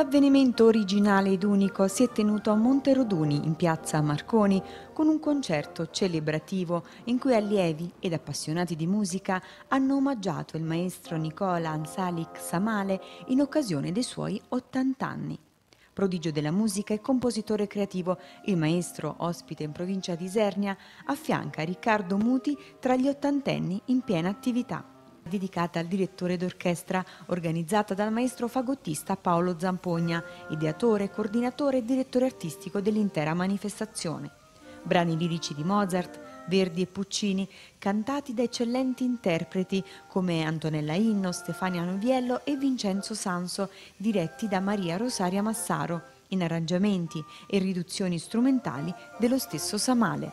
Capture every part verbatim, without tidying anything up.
L'avvenimento originale ed unico si è tenuto a Monteroduni, in piazza Marconi, con un concerto celebrativo in cui allievi ed appassionati di musica hanno omaggiato il maestro Nicola Ansalik Samale in occasione dei suoi ottanta anni. Prodigio della musica e compositore creativo, il maestro, ospite in provincia di Isernia, affianca Riccardo Muti tra gli ottantenni in piena attività. Dedicata al direttore d'orchestra, organizzata dal maestro fagottista Paolo Zampogna, ideatore, coordinatore e direttore artistico dell'intera manifestazione. Brani lirici di Mozart, Verdi e Puccini, cantati da eccellenti interpreti come Antonella Inno, Stefania Noviello e Vincenzo Sanso, diretti da Maria Rosaria Massaro, in arrangiamenti e riduzioni strumentali dello stesso Samale.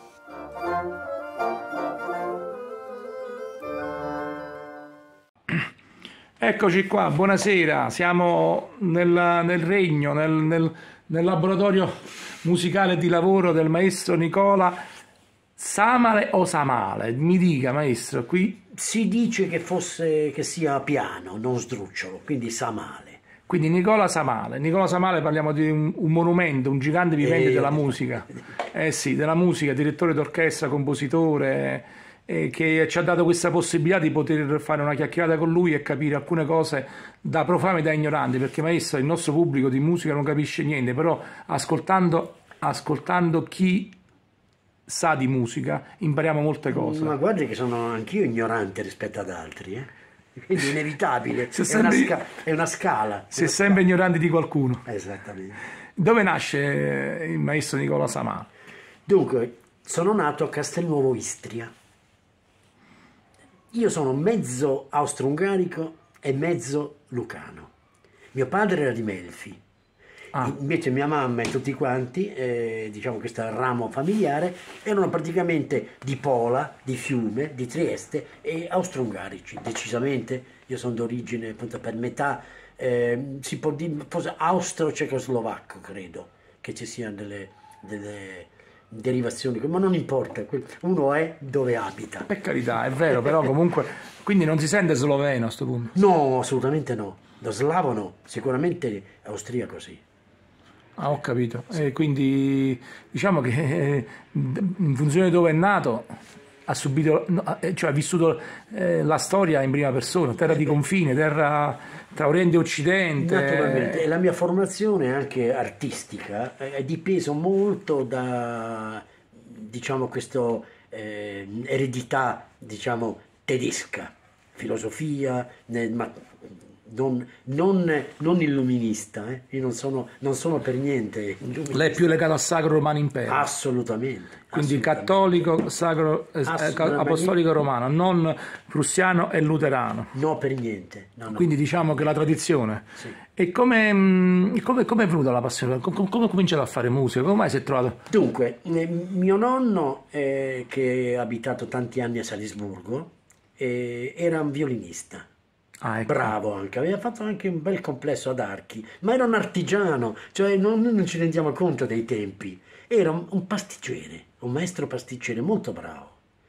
Eccoci qua, buonasera, siamo nel, nel regno, nel, nel, nel laboratorio musicale di lavoro del maestro Nicola Samale o Samale? Mi dica, maestro, qui si dice che fosse che sia piano, non sdrucciolo, quindi Samale. Quindi Nicola Samale. Nicola Samale, parliamo di un, un monumento, un gigante vivente eh, della musica. Eh sì, della musica, direttore d'orchestra, compositore, eh, che ci ha dato questa possibilità di poter fare una chiacchierata con lui e capire alcune cose da profani e da ignoranti, perché maestro, il nostro pubblico di musica non capisce niente, però ascoltando, ascoltando chi sa di musica impariamo molte cose. Ma guardi che sono anch'io ignorante rispetto ad altri, eh? Quindi è inevitabile, è, sempre, una sca è una scala. Si è sempre ignoranti di qualcuno. Esattamente. Dove nasce il maestro Nicola Samale? Dunque, sono nato a Castelnuovo Istria. Io sono mezzo austro-ungarico e mezzo lucano. Mio padre era di Melfi. Ah. Invece mia mamma e tutti quanti, eh, diciamo questo ramo familiare, erano praticamente di Pola, di Fiume, di Trieste e austro-ungarici, decisamente. Io sono d'origine appunto per metà, eh, si può dire, forse austro-cecoslovacco, credo, che ci siano delle, delle derivazioni, ma non importa, uno è dove abita. Per carità, è vero, però comunque, quindi non si sente sloveno a questo punto? No, assolutamente no. Lo slavo no, sicuramente austriaco sì. Ah, ho capito. E quindi diciamo che eh, in funzione di dove è nato ha subito, cioè ha vissuto eh, la storia in prima persona, terra di confine, terra tra Oriente e Occidente. Naturalmente, e la mia formazione anche artistica è dipeso molto da, diciamo, questa eh, eredità, diciamo, tedesca, filosofia, ma Non, non, non illuminista, eh? Io non sono, non sono per niente illuminista. Lei è più legato al Sacro Romano Impero? Assolutamente. Quindi assolutamente. cattolico, sacro, eh, apostolico romano, non prussiano e luterano? No, per niente. No, no. Quindi diciamo che la tradizione. Sì. E come, come, come è venuta la passione? Come, come è cominciato a fare musica? Come mai si è trovato? Dunque, eh, mio nonno, eh, che ha abitato tanti anni a Salisburgo, eh, era un violinista. Ah, ecco. Bravo anche, aveva fatto anche un bel complesso ad archi, ma era un artigiano, cioè non, noi non ci rendiamo conto dei tempi. Era un, un pasticcere, un maestro pasticcere molto bravo.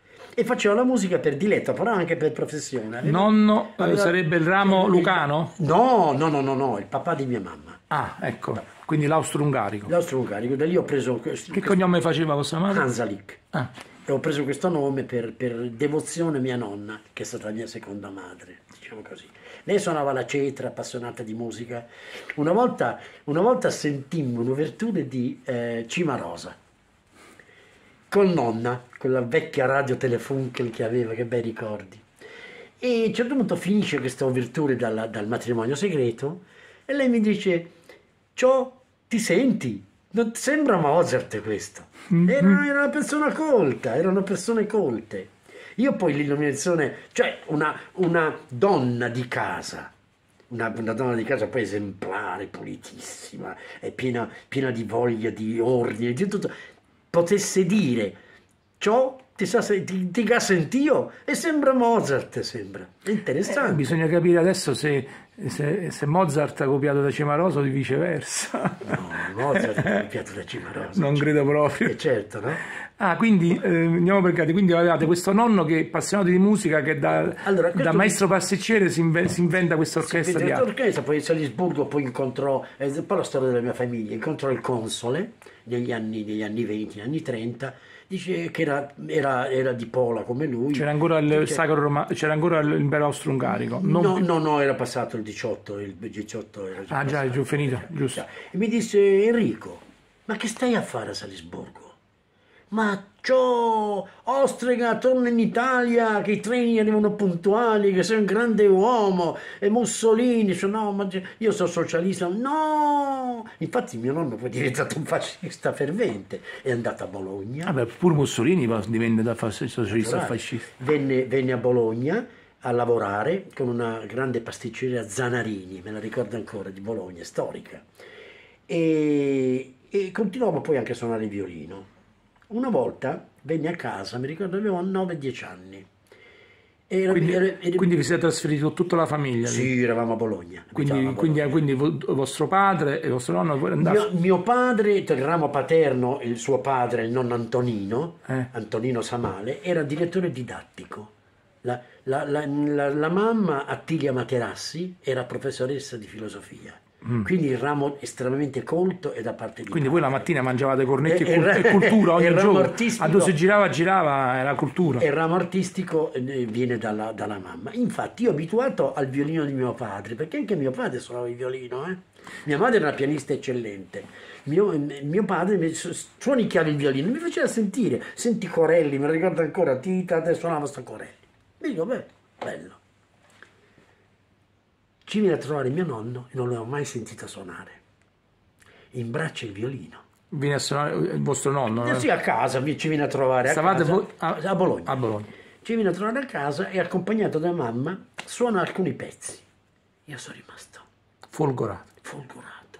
E faceva la musica per diletto, però anche per professione. Aveva, Nonno aveva, sarebbe il ramo lucano? No, no, no, no, no, il papà di mia mamma. Ah, ecco, quindi l'austro-ungarico. L'austro-ungarico, da lì ho preso... Che questo, cognome faceva vostra madre? Ansalik. Ah. E ho preso questo nome per, per devozione a mia nonna, che è stata la mia seconda madre, diciamo così. Lei suonava la cetra, appassionata di musica. Una volta, una volta sentimmo un'ouverture di eh, Cimarosa, con nonna, quella vecchia radio Telefunkel che aveva, che bei ricordi. E a un certo punto finisce questa ouverture dal, dal matrimonio segreto e lei mi dice: "Ciò, ti senti? Non ti sembra Mozart questo?" Era, era una persona colta, erano persone colte. Io poi l'illuminazione, cioè una, una donna di casa, una, una donna di casa poi esemplare, pulitissima, è piena, piena di voglia, di ordine, di tutto, potesse dire: "Ciò ti, sa, ti, ti ha sentito?" E sembra Mozart, sembra. È interessante. Eh, bisogna capire adesso se Se, se Mozart ha copiato da Cimarosa o di viceversa. No, Mozart ha copiato da Cimarosa. Non credo proprio. E certo, no? Ah, quindi eh, andiamo per casi. Quindi avevate questo nonno che è appassionato di musica, che da, allora, da maestro pasticcere si, inve, si inventa questa orchestra di arte. Orchestra, poi a Salisburgo poi incontrò, è un po' la storia della mia famiglia, incontrò il console negli anni, negli anni venti, negli anni trenta, dice che era, era, era di Pola come lui. C'era ancora il dice, Sacro Roma, c'era ancora l'impero austro-ungarico. Non... No, no, no, era passato il diciotto, il diciotto era già Ah già, è già finito, giusto. E mi disse: Enrico, ma che stai a fare a Salisburgo? Ma ciò, Ostrega, torna in Italia, che i treni arrivano puntuali, che sei un grande uomo, e Mussolini, dice, no, ma io sono socialista, no! Infatti mio nonno poi è diventato un fascista fervente, è andato a Bologna. Vabbè, pure Mussolini divenne da socialista a fascista. Venne, venne a Bologna a lavorare con una grande pasticceria Zanarini, me la ricordo ancora, di Bologna, storica, e, e continuavo poi anche a suonare il violino. Una volta venne a casa, mi ricordo avevo nove dieci anni. Era, quindi, era, era, quindi vi siete trasferiti con tutta la famiglia? Sì, eravamo a Bologna. Quindi, a Bologna. quindi, quindi vostro padre e vostro nonno poi mio, mio padre, il ramo paterno, il suo padre, il nonno Antonino, eh. Antonino Samale, era direttore didattico. La, la, la, la, la mamma, Attilia Materassi, era professoressa di filosofia. Mm. Quindi il ramo estremamente colto e da parte di quindi padre. Voi la mattina mangiavate cornetti e, e, e cultura ogni giorno a dove si girava girava era cultura. Il ramo artistico viene dalla, dalla mamma. Infatti io abituato al violino di mio padre, perché anche mio padre suonava il violino, eh? Mia madre era una pianista eccellente, mio, mio padre mi suoni chiave il violino, mi faceva sentire, senti Corelli, mi ricordo ancora, Tita, adesso suonava sta Corelli, mi dico beh, bello. Ci viene a trovare mio nonno e non l'avevo mai sentito suonare. Imbraccia il violino. Viene a suonare il vostro nonno? Eh? Sì, a casa, ci viene a trovare a, Stavate casa, a, a, Bologna. a Bologna. Ci viene a trovare a casa e accompagnato da mamma suona alcuni pezzi. Io sono rimasto folgorato. Folgorato.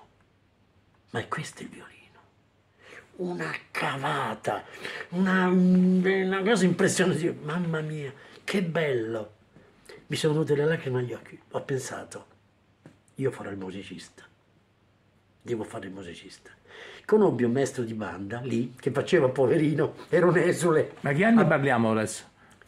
Ma è questo il violino. Una cavata, una, una cosa impressionante. Mamma mia, che bello. Mi sono venute le lacrime agli occhi, ho pensato, io farò il musicista, devo fare il musicista. Conobbi un maestro di banda lì, che faceva poverino, era un esule. Ma che anni ah, parliamo adesso?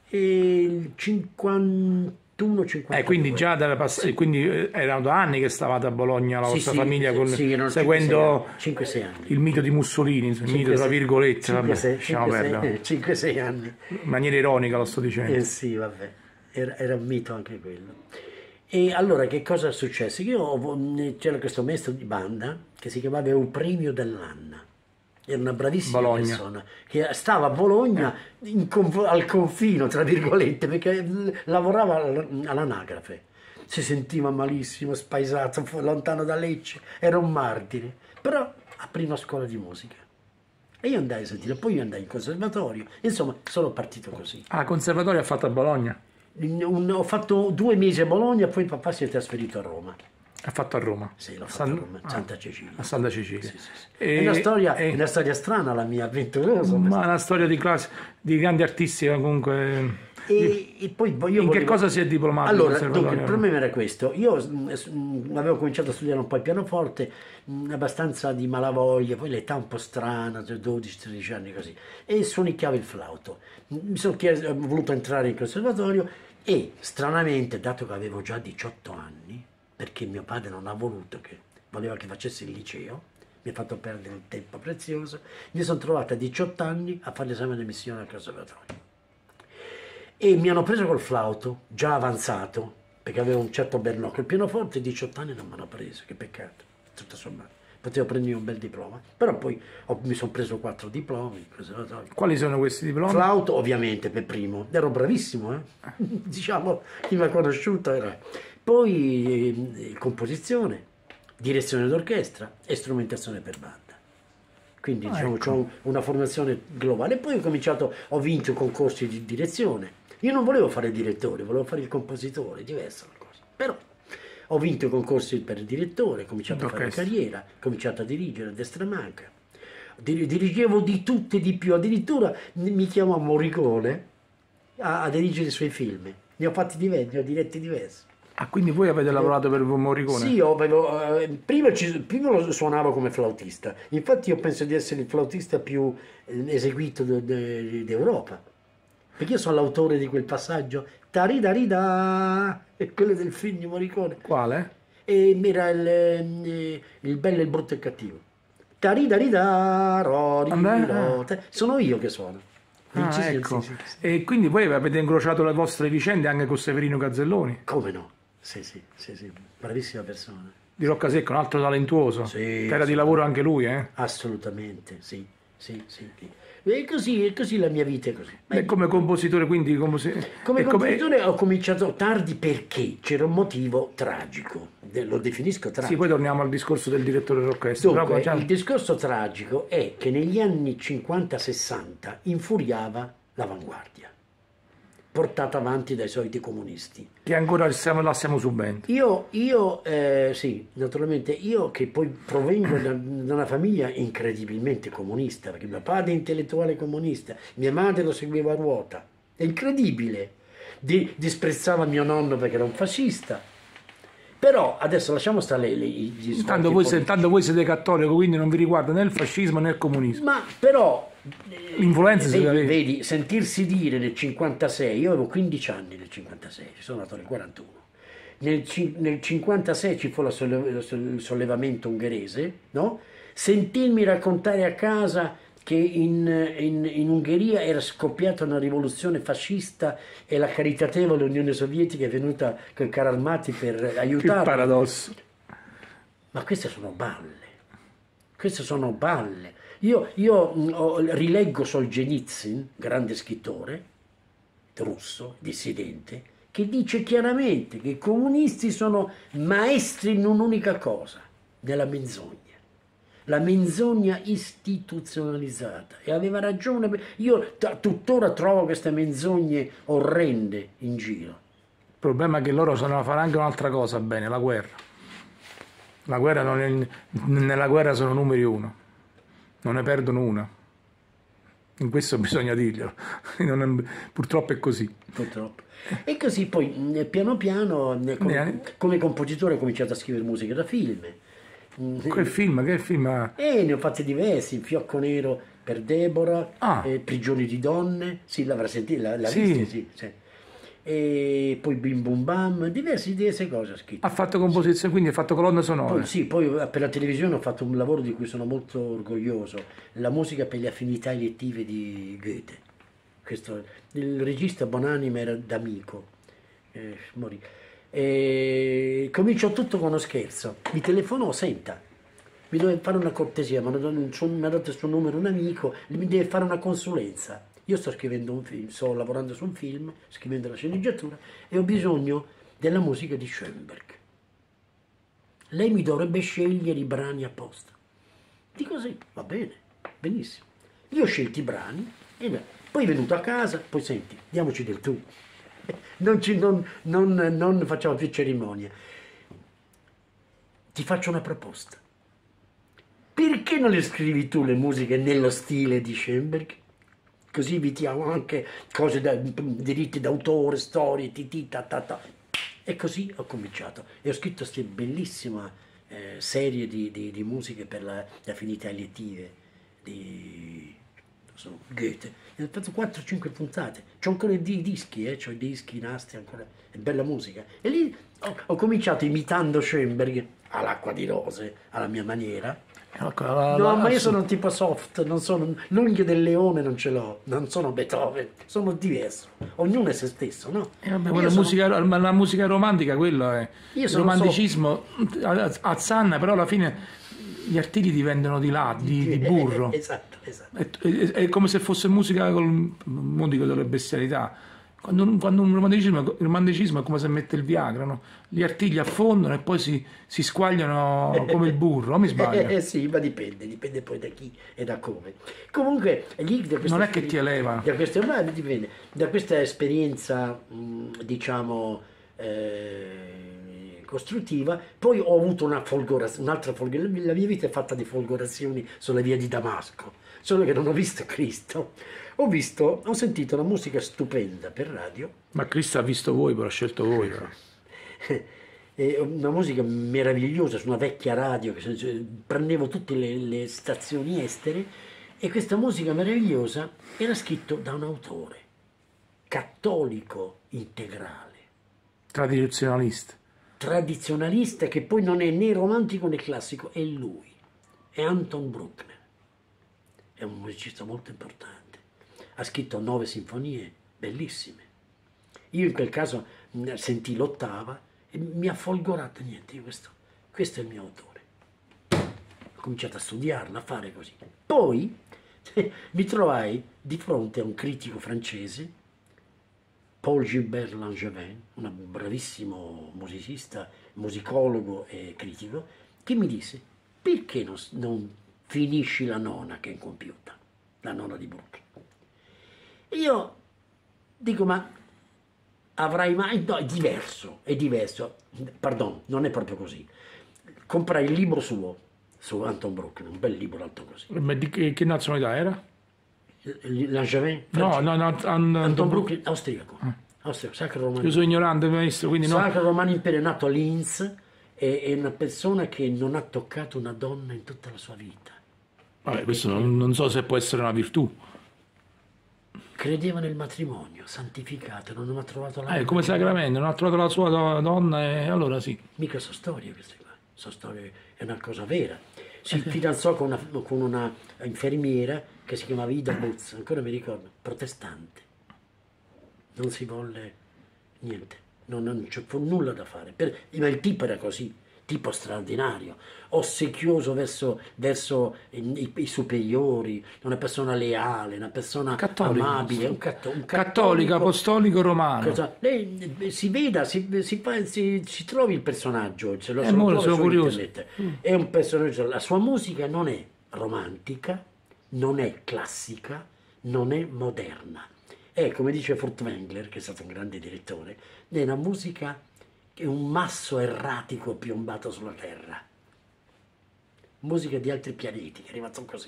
Il cinquantuno cinquantadue. Eh, quindi già dalla pass- sì. Quindi erano da anni che stavate a Bologna, la vostra sì, famiglia, sì, con, sì, seguendo cinque sei anni. Il mito di Mussolini, il mito tra virgolette, cinque sei anni. In maniera ironica lo sto dicendo. Eh sì, vabbè. Era, era un mito anche quello. E allora che cosa è successo? Io c'era questo maestro di banda che si chiamava Euprimio Dell'Anna, era una bravissima Bologna. persona che stava a Bologna in, al confino tra virgolette, perché lavorava all'anagrafe, si sentiva malissimo, spaesato, lontano da Lecce, era un martire, però aprì una scuola di musica. E io andai a sentire, poi io andai in conservatorio, insomma sono partito così. Ah, conservatorio ha fatto a Bologna? Un, ho fatto due mesi a Bologna, poi papà si è trasferito a Roma. Ha fatto a Roma? Sì, l'ho San... fatto a Roma, a Santa Cecilia. A Santa Cecilia. Sì, sì, sì. E... È, una storia, e... è una storia strana la mia, avventurosa. Ma una storia di classe, di grandi artisti comunque. E, e poi io in volevo... che cosa si è diplomato? Allora, dunque, il problema era questo. Io mh, avevo cominciato a studiare un po' il pianoforte, mh, abbastanza di malavoglia, poi l'età un po' strana, dodici tredici anni così, e suonicchiavo il flauto. Mi sono chiesto, ho voluto entrare in conservatorio e stranamente, dato che avevo già diciotto anni, perché mio padre non ha voluto, che voleva che facessi il liceo, mi ha fatto perdere un tempo prezioso, mi sono trovato a diciotto anni a fare l'esame di ammissione al conservatorio. E mi hanno preso col flauto, già avanzato, perché avevo un certo bernocchio. Il pianoforte, diciotto anni non mi hanno preso, che peccato, tutto sommato. Potevo prendere un bel diploma, però poi ho, mi sono preso quattro diplomi. Quali sono questi diplomi? Flauto, ovviamente, per primo. Ero bravissimo, eh? Diciamo, chi mi ha conosciuto era... Poi eh, composizione, direzione d'orchestra e strumentazione per banda. Quindi, ah, diciamo, ecco. Ho una formazione globale. E poi ho cominciato, ho vinto concorsi di direzione. Io non volevo fare il direttore, volevo fare il compositore, diversa la cosa. Però ho vinto concorsi per il direttore, ho cominciato a fare carriera, ho cominciato a dirigere a destra manca. Dirigevo di tutto e di più, addirittura mi chiamò Morricone a, a dirigere i suoi film. Ne ho fatti diversi, ne ho diretti diversi. Ah, quindi voi avete lavorato per Morricone? Sì, io avevo, eh, prima, ci, prima lo suonavo come flautista, infatti io penso di essere il flautista più eh, eseguito de- de- d'Europa, perché io sono l'autore di quel passaggio, taridarida, è quello del film di Morricone, Quale? e era il, eh, il bello, il brutto e il cattivo. Taridarida, ro, ri, Vabbè, ro, ah. te- sono io che suono. Ah, Sì, sì, ecco. sì, sì, sì. E quindi voi avete incrociato le vostre vicende anche con Severino Gazzelloni, Come no? Sì, sì, sì, sì, bravissima persona. di Roccasecco, un altro talentuoso, Sì, che era di sì. lavoro anche lui, eh? Assolutamente, sì, sì, sì. sì. E così, e così la mia vita è così. Ma E come compositore, quindi composi- come e compositore ho cominciato tardi perché c'era un motivo tragico, de- lo definisco Sì, tragico. poi torniamo al discorso del direttore d'orchestra. Dunque, Però, già- il discorso tragico è che negli anni cinquanta sessanta infuriava l'avanguardia, portata avanti dai soliti comunisti. che ancora stiamo, la stiamo subendo. Io, io eh, sì, naturalmente, io che poi provengo da, da una famiglia incredibilmente comunista, perché mio padre è intellettuale comunista, mia madre lo seguiva a ruota, è incredibile, Di- disprezzava mio nonno perché era un fascista, però adesso lasciamo stare le, le, gli svolti Tanto voi, se- politici. tanto voi siete cattolico, quindi non vi riguarda né il fascismo né il comunismo. Ma però eh, L'influenza se la vedi, vede. vedi, sentirsi dire nel cinquantasei, io avevo quindici anni nel cinquantasei, sono nato nel quarantuno. Nel, ci- nel cinquantasei ci fu la solle- lo solle- il sollevamento ungherese, no? Sentirmi raccontare a casa che in, in- in Ungheria era scoppiata una rivoluzione fascista e la caritatevole Unione Sovietica è venuta con i carri armati per Che aiutarla. paradosso. Ma queste sono balle, queste sono balle. Io, io mh, ho- rileggo Solzhenitsyn, grande scrittore russo, dissidente, che dice chiaramente che i comunisti sono maestri in un'unica cosa, nella menzogna. La menzogna istituzionalizzata. E aveva ragione. Io t- tuttora trovo queste menzogne orrende in giro. Il problema è che loro sanno fare anche un'altra cosa bene, la guerra. La guerra non è- nella guerra sono numeri uno, non ne perdono una. In questo bisogna dirglielo. Non è- purtroppo è così. Purtroppo. E così poi mh, piano piano mh, come, come compositore ho cominciato a scrivere musica da film. Mm, Quel film, che film ha? E ne ho fatti diversi, Fiocco Nero per Deborah, Ah. eh, Prigioni di donne, sì, l'avrà sentito, la, la Sì. vista, sì, sì. E poi Bim Bum Bam, diverse, diverse cose ho scritto. Ha fatto composizione, quindi ha fatto colonne sonore. Poi, sì, poi per la televisione ho fatto un lavoro di cui sono molto orgoglioso, la musica per le affinità elettive di Goethe. Questo, il regista Bonanima era d'amico, eh, morì. E cominciò tutto con uno scherzo, mi telefonò, senta, mi deve fare una cortesia, mi ha dato il suo- mi ha dato il suo numero un amico, mi deve fare una consulenza. Io sto scrivendo un film, sto lavorando su un film, scrivendo la sceneggiatura e ho bisogno della musica di Schoenberg. Lei mi dovrebbe scegliere i brani apposta. Dico sì, va bene, benissimo. Io ho scelto i brani e beh, poi è venuto a casa, poi senti, diamoci del tu. Non, ci- non- non- non facciamo più cerimonia. Ti faccio una proposta. Perché non le scrivi tu le musiche nello stile di Schoenberg? Così evitiamo anche cose da diritti d'autore, storie, titi, ta, ta, ta. E così ho cominciato. E ho scritto questa bellissima eh, serie di, di- di musiche per la- le affinità elettive di non so, Goethe. E ho fatto quattro cinque puntate. C'ho ancora i di- dischi, eh? C'ho i dischi, i nastri ancora. È bella musica. E lì ho, ho cominciato imitando Schoenberg all'acqua di rose, alla mia maniera. Ecco, la- No, la- ma io sono un tipo soft, non sono l'unghia del leone, non ce l'ho, non sono Beethoven, sono diverso. Ognuno è se stesso, no? Eh, vabbè, Io quella sono- musica, ma la musica romantica, quello è Io il sono romanticismo a- azzanna, però alla fine gli artigli divengono di là, di, di burro. Esatto, esatto. È, è- è come se fosse musica col mo dico delle bestialità. Quando, un- quando un romanticismo, il romanticismo è come se mette il Viagra, no? Gli artigli affondano e poi si, si squagliano come il burro, o mi sbaglio? Eh, sì, ma dipende, dipende poi da chi e da come. Comunque, lì da questa, Non è che ti eleva. Da questa, ma dipende, da questa esperienza, mh, diciamo, eh, costruttiva, poi ho avuto una folgorazione, un'altra folgorazione, la mia vita è fatta di folgorazioni sulla via di Damasco, solo che non ho visto Cristo. Ho visto, ho sentito una musica stupenda per radio. Ma Cristo ha visto voi, però ha scelto voi. Però. è una musica meravigliosa su una vecchia radio, che prendevo tutte le, le stazioni estere, e questa musica meravigliosa era scritta da un autore cattolico integrale, Tradizionalista. tradizionalista, che poi non è né romantico né classico, è lui, è Anton Bruckner, è un musicista molto importante, ha scritto nove sinfonie bellissime. Io in quel caso sentii l'ottava e mi ha folgorato, niente, io questo, questo è il mio autore. Ho cominciato a studiarla, a fare così. Poi mi trovai di fronte a un critico francese, Paul Gilbert Langevin, un bravissimo musicista, musicologo e critico, che mi disse: perché non, non finisci la nona che è incompiuta, la nona di Bruckner? E io dico: ma avrai mai... No, è diverso, è diverso. Pardon, non è proprio così. Comprai il libro suo, su Anton Bruckner, un bel libro alto così. Ma di che, che nazionalità era? Langevin? No, no, no, An- Anton Bruckner, austriaco. Ah. austriaco, sacro romano. Io sono ignorante, maestro, quindi no. Sacro romano impero, è nato a Linz, è, è una persona che non ha toccato una donna in tutta la sua vita. Vabbè, questo non, non so se può essere una virtù. Credeva nel matrimonio, santificato, non ha trovato la... Eh, come sacramento, non ha trovato la sua donna e allora sì. Mica sono storie queste qua, sono storie, è una cosa vera. Si fidanzò con una, con una infermiera che si chiamava Ida Butz, ancora mi ricordo, protestante. Non si volle niente, non, non c'è nulla da fare. Per, ma il tipo era così, tipo straordinario, ossequioso verso, verso i, i superiori, una persona leale, una persona cattolico, amabile, un, catto, un cattolico, cattolico, apostolico romano. Cosa, lei si veda, si, si, si, si trovi il personaggio, se lo è molto, sono curioso. Mm. È un personaggio, la sua musica non è romantica, non è classica, non è moderna. È, come dice Furtwängler, che è stato un grande direttore, è una musica che è un masso erratico piombato sulla terra. Musica di altri pianeti, che è arrivato così.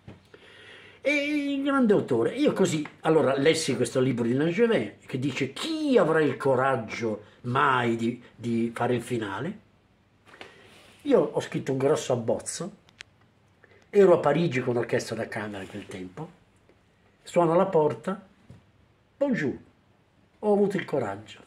E il grande autore. Io così, allora, lessi questo libro di Langevin, che dice: chi avrà il coraggio mai di, di fare il finale? Io ho scritto un grosso abbozzo, ero a Parigi con l'orchestra da camera in quel tempo, suono alla porta, bonjour, ho avuto il coraggio.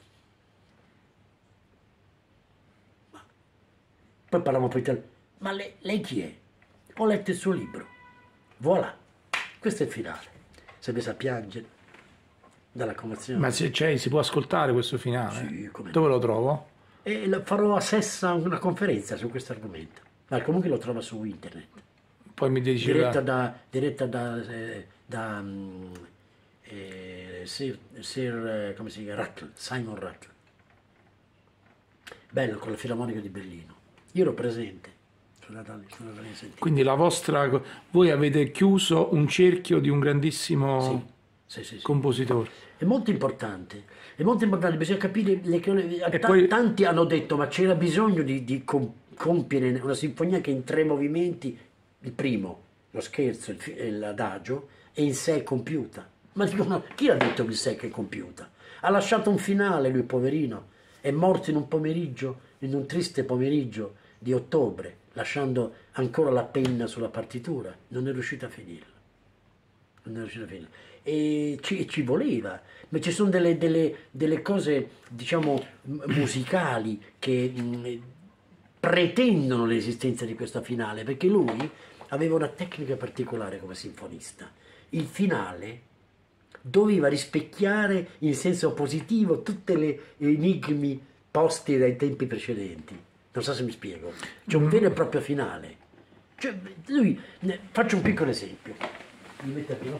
Ma, poi parliamo poi italiano. Ma lei, lei chi è? Ho letto il suo libro. Voilà, questo è il finale. Si è messa a piangere dalla commozione. Ma se, cioè, si può ascoltare questo finale? Sì, come dove no. lo trovo? E farò a Sessa una conferenza su questo argomento. Ma comunque lo trova su internet. Poi mi dice diretta da, diretta da, eh, da um, eh, Sir, Sir eh, come si chiama? Rattle, Simon Rattle. Bello, con la Filarmonica di Berlino. Io ero presente. Quindi la vostra, voi avete chiuso un cerchio di un grandissimo sì, sì, sì, sì. compositore. È molto importante, è molto importante, bisogna capire, le, e t- poi... tanti hanno detto ma c'era bisogno di, di compiere una sinfonia che in tre movimenti, il primo, lo scherzo, il, l'adagio, è in sé compiuta. Ma dicono, chi ha detto che in sé che è compiuta? Ha lasciato un finale lui, poverino, è morto in un pomeriggio, in un triste pomeriggio di ottobre, lasciando ancora la penna sulla partitura, non è riuscito a finirla, non è riuscito a finirla, e ci, ci voleva, ma ci sono delle, delle, delle cose, diciamo, musicali che mh, pretendono l'esistenza di questa finale, perché lui aveva una tecnica particolare come sinfonista, il finale doveva rispecchiare in senso positivo tutte le enigmi posti dai tempi precedenti. Non so se mi spiego. C'è un vero e proprio finale. Cioè, lui, faccio un piccolo esempio. Mi metto qui,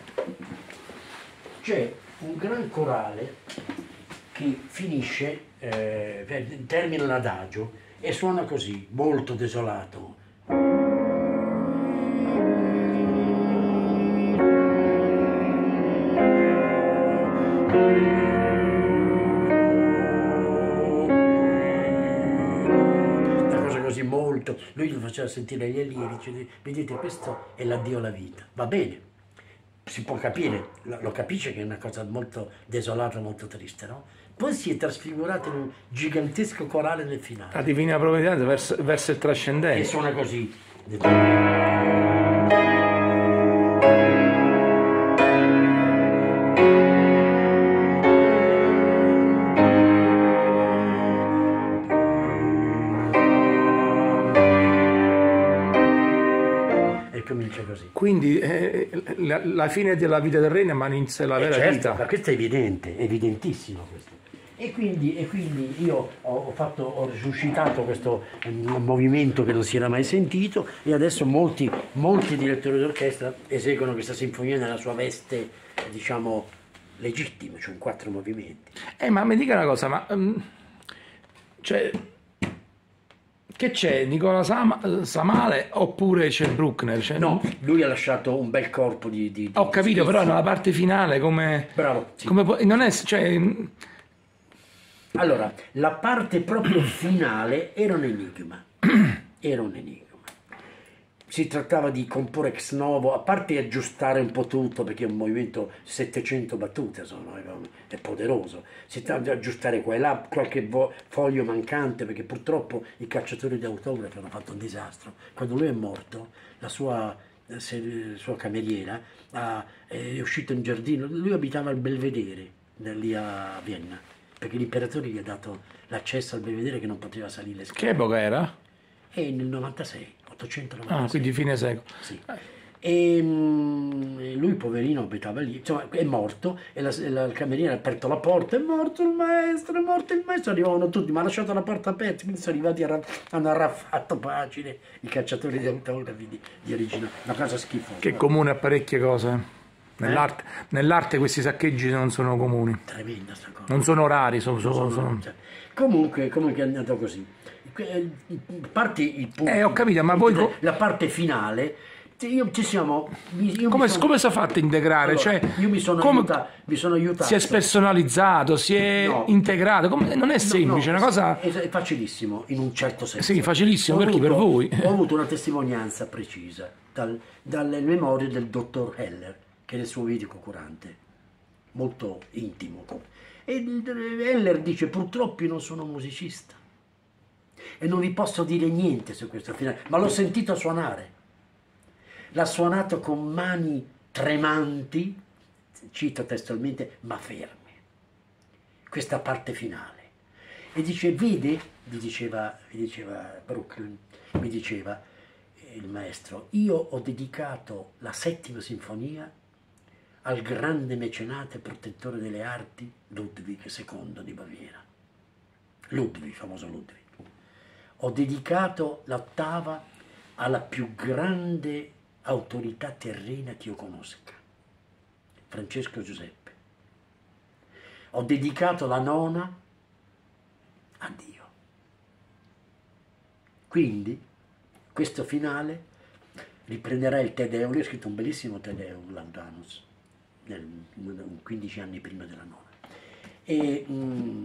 c'è un gran corale che finisce, eh, termina l'adagio e suona così, molto desolato. Molto, lui lo faceva sentire agli allievi, vedete, questo è l'addio alla vita, va bene, si può capire, lo, lo capisce che è una cosa molto desolata, molto triste, no? Poi si è trasfigurato in un gigantesco corale nel finale. La divina provvidenza verso, verso il trascendente. E suona così. Comincia così. Quindi eh, la, la fine della vita terrena ma in sé la vera eh certo, vita. Ma questo è evidente, è evidentissimo questo. E quindi, e quindi io ho, ho, fatto, ho risuscitato questo um, movimento che non si era mai sentito, e adesso molti, molti direttori d'orchestra eseguono questa sinfonia nella sua veste, diciamo, legittima, cioè in quattro movimenti. Eh, ma mi dica una cosa, ma um, cioè, che c'è? Nicola Sam Samale oppure c'è Bruckner? Cioè, no, lui ha lasciato un bel corpo di... di, di ho capito, però nella parte finale come... Bravo. Sì. Come può, non è... Cioè... Allora, la parte proprio finale era un enigma. Era un enigma. Si trattava di comporre ex novo, a parte aggiustare un po' tutto, perché è un movimento settecento battute, sono, è poderoso. Si tratta di aggiustare qua e là qualche foglio mancante, perché purtroppo i cacciatori di autografi hanno fatto un disastro. Quando lui è morto, la sua, la sua cameriera ha, è uscita in giardino. Lui abitava al Belvedere, lì a Vienna, perché l'imperatore gli ha dato l'accesso al Belvedere, che non poteva salire le scale. Che epoca era? E nel novantasei, ottocentonovantasei. Ah, quindi fine secolo. Sì. E um, lui, poverino, abitava lì, insomma, è morto, e la, la cameriera ha aperto la porta, è morto il maestro, è morto il maestro, arrivavano tutti, ma ha lasciato la porta aperta, quindi sono arrivati, a, hanno arraffato pagine i cacciatori di autografi di, di origine, una cosa schifosa. Che comune a parecchie cose. Nell'arte, eh? nell'arte questi saccheggi non sono comuni. Tremenda sta cosa. Non sono rari, sono... sono, sono... Cioè, comunque, comunque è andato così. Parti il punto, eh, ho capito, ma voi... La parte finale... Io ci siamo. Io come, sono, come si è fatto a integrare? Allora, cioè, io mi sono, come, aiutato, mi sono aiutato. Si è spersonalizzato, si è no. integrato. Come, non è semplice, no, no, è una cosa. È facilissimo, in un certo senso. Sì, facilissimo ho per avuto, chi? Per voi. Ho avuto una testimonianza precisa dal, dalle memorie del dottor Heller, che è il suo medico curante, molto intimo. E Heller dice: purtroppo io non sono musicista e non vi posso dire niente su questo finale, ma l'ho sentito suonare. L'ha suonato con mani tremanti, cito testualmente, ma ferme, questa parte finale. E dice: vede, mi diceva, mi diceva Brooklyn, mi diceva il maestro, io ho dedicato la settima sinfonia al grande mecenate protettore delle arti Ludwig secondo di Baviera. Ludwig, famoso Ludwig. Ho dedicato l'ottava alla più grande autorità terrena che io conosca, Francesco Giuseppe. Ho dedicato la nona a Dio. Quindi questo finale riprenderà il Te Deum. Lui ha scritto un bellissimo Te Deum, Laudanus, nel, quindici anni prima della nona, e mh,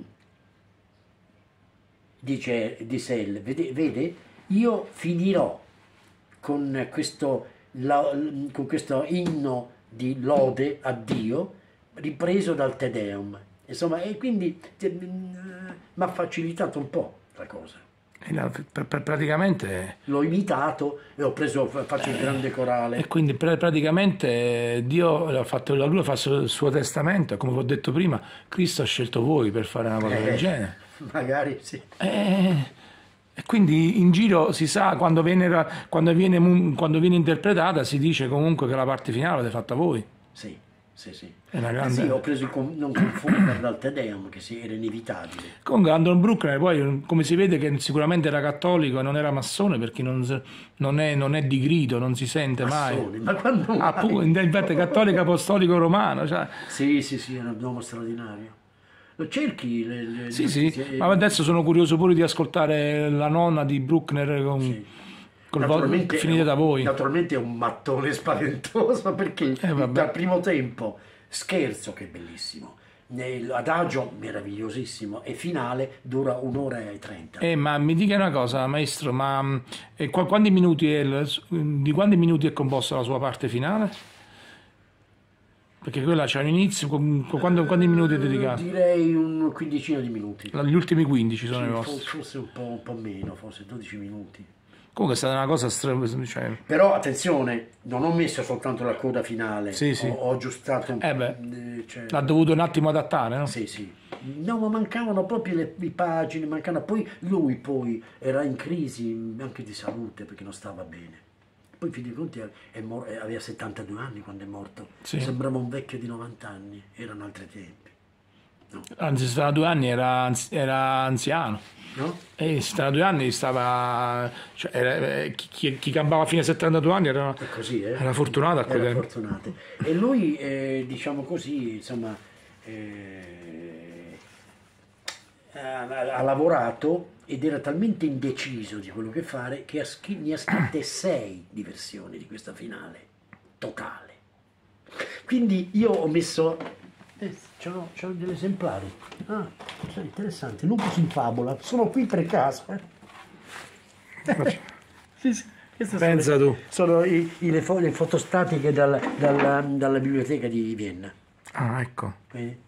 dice di Sell, vede, vede, io finirò con questo La, con questo inno di lode a Dio ripreso dal Te Deum, insomma, e quindi mi ha facilitato un po' la cosa. E la, per, per praticamente l'ho imitato e ho preso, faccio il grande corale, e quindi pr praticamente Dio ha fatto, lui ha fatto il suo testamento, e come vi ho detto prima, Cristo ha scelto voi per fare una cosa eh, del genere. Magari sì. Eh, E quindi in giro si sa, quando viene, quando, viene, quando viene interpretata, si dice comunque che la parte finale l'avete fatta voi. Sì, sì, sì. È una grande... eh sì, ho preso il con... non confondere dal Te Deum, che sì, era inevitabile. Comunque Anton Bruckner poi, come si vede, che sicuramente era cattolico e non era massone, perché non, non, è, non è di grido, non si sente massone, mai. Ma quando mai? Appunto, infatti cattolico apostolico romano. Cioè... Sì, sì, sì, era un uomo straordinario. Lo cerchi? Le, le, sì, le sì, notizie, ma adesso sono curioso pure di ascoltare la nonna di Bruckner con, sì. con finite da voi. Naturalmente è un mattone spaventoso, perché eh, dal primo tempo, scherzo che è bellissimo, adagio meravigliosissimo, e finale dura un'ora e trenta. Eh, ma mi dica una cosa, maestro, ma eh, quanti minuti è il, di quanti minuti è composta la sua parte finale? Perché quella c'è un inizio, con, con quando, quanti minuti dedicati? Direi un quindicina di minuti. Gli ultimi quindici sono Sì, i vostri. forse un po', un po' meno, forse dodici minuti. Comunque è stata una cosa stra... cioè... Però attenzione, non ho messo soltanto la coda finale, Sì, sì. Ho, ho aggiustato un Eh beh, eh, cioè... l'ha dovuto un attimo adattare, no? Sì, sì. No, ma mancavano proprio le, le pagine, mancavano. Poi lui poi era in crisi anche di salute perché non stava bene. Poi, in fin dei conti, è mor- aveva settantadue anni quando è morto. Sì. Sembrava un vecchio di novanta anni, erano altri tempi. No. Anzi, stava due anni, era, anzi- era anziano. No? E stava due anni, stava... Cioè, era- eh, chi, chi, chi campava fino ai settantadue anni era, È così, eh? era fortunato a quel Era tempo. fortunato. E lui, eh, diciamo così, insomma, eh, ha, ha lavorato ed era talmente indeciso di quello che fare che ha scri- ne ha scritte sei di versioni di questa finale, totale. Quindi io ho messo... Eh, c'ho, c'ho degli esemplari. Ah, cioè, interessante. Lupus in favola. Sono qui per caso. Eh. Sì, sì. Queste Pensa sono, tu. sono i, i- le, fo- le fotostatiche dal- dalla, dalla biblioteca di Vienna. Ah, ecco. Vedi?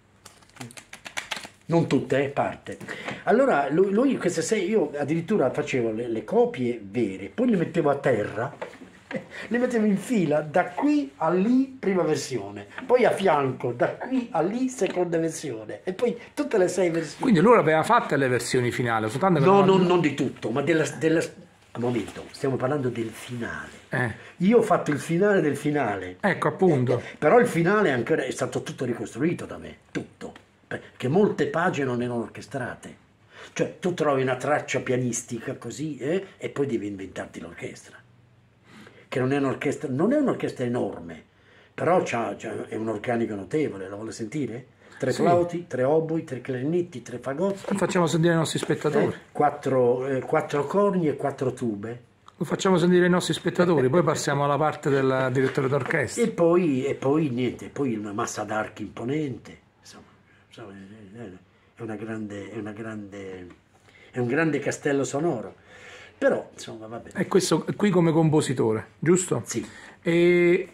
Non tutte, eh, parte. Allora, lui, lui queste sei, io addirittura facevo le, le copie vere, poi le mettevo a terra, le mettevo in fila da qui a lì, prima versione, poi a fianco, da qui a lì, seconda versione, e poi tutte le sei versioni. Quindi lui aveva fatte le versioni finali, soltanto che No, non- non, non di tutto, ma della, della... Un momento, stiamo parlando del finale. Eh, Io ho fatto il finale del finale. ecco, appunto. Eh, però il finale ancora è stato tutto ricostruito da me, tutto, perché molte pagine non erano orchestrate. Cioè tu trovi una traccia pianistica così eh, e poi devi inventarti l'orchestra, che non è un'orchestra, non è un'orchestra enorme, però c'ha, c'ha- è un organico notevole, la vuole sentire? Tre Sì. flauti, tre oboi, tre clarinetti, tre fagotti, Facciamo sentire ai nostri eh, spettatori. quattro, eh, quattro corni e quattro tube. Lo facciamo sentire ai nostri spettatori, poi passiamo alla parte del direttore d'orchestra. E poi, e poi niente, poi una massa d'archi imponente, insomma, insomma, è una grande, è una grande, è un grande castello sonoro. Però, insomma, va bene. E questo qui come compositore, giusto? Sì, E,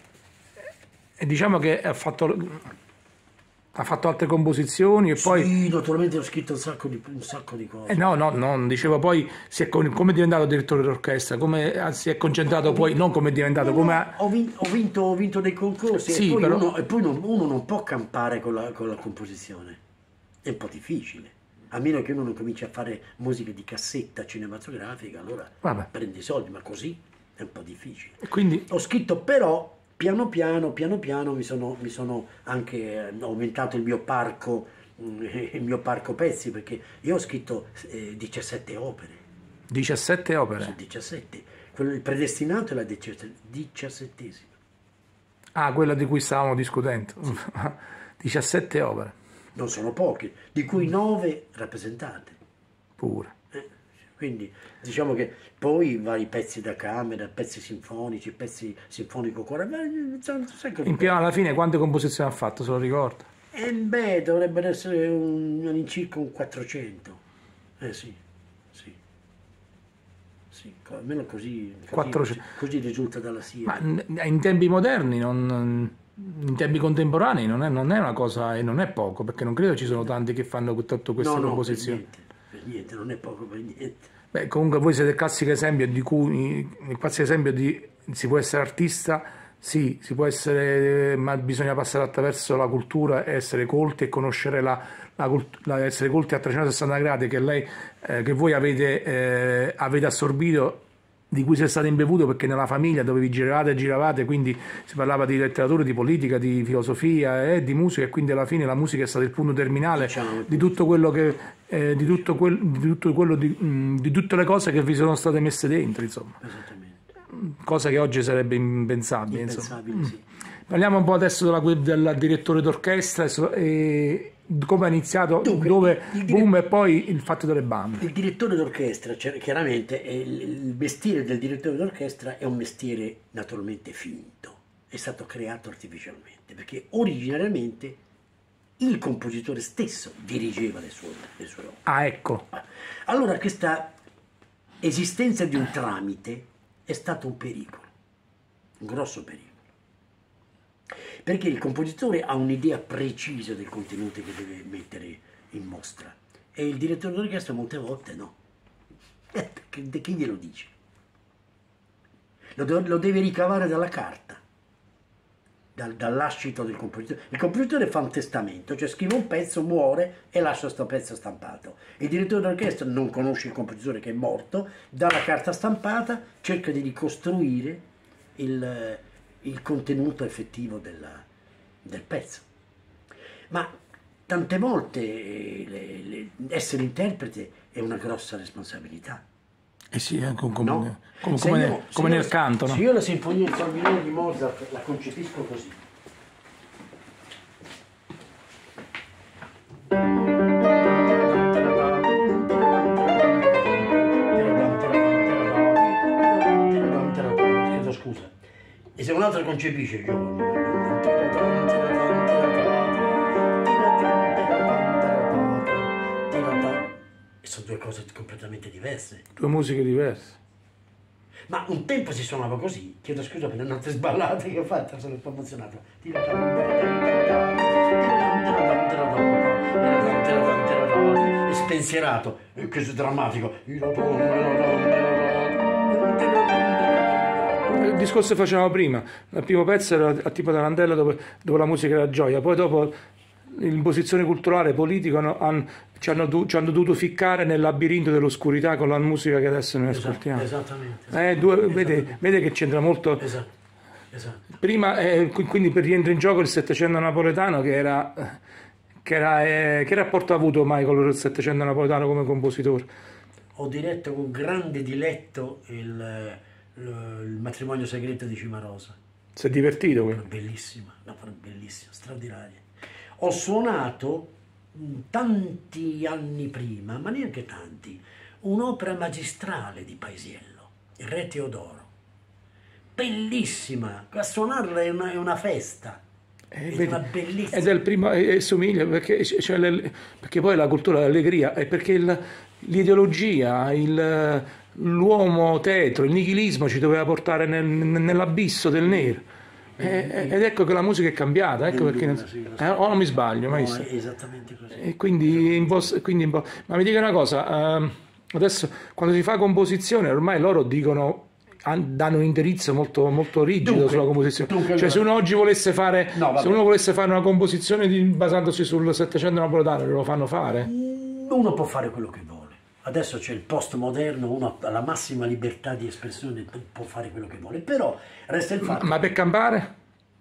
e diciamo che ha fatto, ha fatto altre composizioni e poi... sì, naturalmente ho scritto un sacco di, un sacco di cose. Eh no, no, no, dicevo poi si è, con- come è diventato direttore d'orchestra, come ah, si è concentrato poi, non come è diventato, No, come no, ha... ho, vin- ho vinto, ho vinto dei concorsi Sì, e poi, però- uno, e poi non- uno non può campare con la, con la composizione, è un po' difficile, a meno che uno non cominci a fare musica di cassetta cinematografica, allora Vabbè. prendi i soldi, ma così è un po' difficile. E quindi Ho scritto però, piano piano, piano piano mi sono, mi sono anche eh, ho aumentato il mio parco, mm, il mio parco pezzi, perché io ho scritto eh, diciassette opere. diciassette Su opere. diciassette. Quello, il predestinato è la diciassette- diciassettesima. Ah, quella di cui stavamo discutendo. diciassette opere, Non sono poche, di cui nove rappresentate. pure. Eh, Quindi diciamo che poi vari pezzi da camera, pezzi sinfonici, pezzi sinfonico corale, un sacco di In più, alla fine quante composizioni ha fatto, se lo ricorda? Eh beh, dovrebbero essere un, all'incirca un quattrocento. Eh sì, sì. Sì, co- almeno così, così, quattrocento. così risulta dalla S I A. Ma n- in tempi moderni, non- in tempi contemporanei non è, non è una cosa, e non è poco, perché non credo ci sono tanti che fanno tutte queste No, no, per composizioni. niente, per niente, non è poco per niente. Beh, comunque voi siete il classico esempio di cui il classico esempio di si può essere artista, sì, si può essere, ma bisogna passare attraverso la cultura, essere colti e conoscere la, la cult- la- essere colti a trecentosessanta gradi che lei, eh, che voi avete, eh, avete assorbito, di cui siete stato imbevuto perché nella famiglia dove vi giravate e giravate, quindi si parlava di letteratura, di politica, di filosofia e eh, di musica, e quindi alla fine la musica è stato il punto terminale Diciamo di tutto quello che eh, di tutto quel, di tutto quello di, mh, di tutte le cose che vi sono state messe dentro, insomma, Esattamente. cosa che oggi sarebbe impensabile, insomma. Impensabile, sì. Parliamo un po' adesso della, del direttore d'orchestra e so- e come ha iniziato, Dunque, dove il dire- boom, e poi il fatto delle bande. Il direttore d'orchestra, cioè, chiaramente, è il, il mestiere del direttore d'orchestra è un mestiere naturalmente finto, è stato creato artificialmente, perché originariamente il compositore stesso dirigeva le sue, le sue opere. Ah, ecco, Allora questa esistenza di un tramite è stato un pericolo, un grosso pericolo. perché il compositore ha un'idea precisa del contenuto che deve mettere in mostra e il direttore d'orchestra molte volte no. Eh, che, chi glielo dice? Lo, lo deve ricavare dalla carta, dal, dall'ascito del compositore. Il compositore fa un testamento, cioè scrive un pezzo, muore e lascia questo pezzo stampato. Il direttore d'orchestra non conosce il compositore che è morto, dà la carta stampata, cerca di ricostruire il, il contenuto effettivo della, del pezzo. Ma tante volte le, le, essere interprete è una grossa responsabilità. Eh sì, eh, come, come, No? come, Se come, io- nel, se come io- nel canto, no? Se io la sinfonia in sol minore di Mozart la concepisco così. Chiedo scusa. E se un altro concepisce il gioco. E sono due cose completamente diverse. Due musiche diverse. Ma un tempo si suonava così, chiedo scusa per le note sballate che ho fatto, sono un po' emozionato. E spensierato, e che drammatico. Il discorso che facevamo prima, il primo pezzo era a tipo tarantella dove, dove la musica era gioia, poi dopo l'imposizione culturale, politica hanno- hanno- ci, hanno, du- ci hanno dovuto ficcare nel labirinto dell'oscurità con la musica che adesso noi Esatto, ascoltiamo. esattamente. Eh, due- vede, Esattamente. vede che c'entra molto. Esatto, esatto. Prima, eh, qui- quindi per rientra in gioco il Settecento napoletano che era, che era eh, che rapporto ha avuto Michael con il Settecento napoletano come compositore? Ho diretto con grande diletto il, il- il matrimonio segreto di Cimarosa. Si è divertito quello? Bellissima, un'opera bellissima, straordinaria. Ho suonato mh, tanti anni prima, ma neanche tanti, un'opera magistrale di Paisiello, il Re Teodoro. Bellissima, a suonarla è una, è una festa. Eh, È vedi, una bellissima. ed è il primo, e, e somiglia perché, cioè, le- perché poi la cultura dell'allegria è perché il- l'ideologia, il- l'uomo tetro, il nichilismo ci doveva portare nel- nell'abisso del nero. Eh, ed ecco che la musica è cambiata, ecco perché non- Sì, lo so. eh, o non mi sbaglio, No, maestro? è esattamente così. E quindi, in po- quindi in po- ma mi dica una cosa, ehm, adesso quando si fa composizione ormai loro dicono, han- danno un indirizzo molto, molto rigido Dunque, sulla composizione. dunque, Cioè se uno oggi volesse fare, No, vabbè. se uno volesse fare una composizione di- basandosi sul Settecento napoletano, lo fanno fare? Uno può fare quello che vuole. Adesso c'è il postmoderno, uno ha la massima libertà di espressione, può fare quello che vuole. Però resta il fatto. Ma per campare?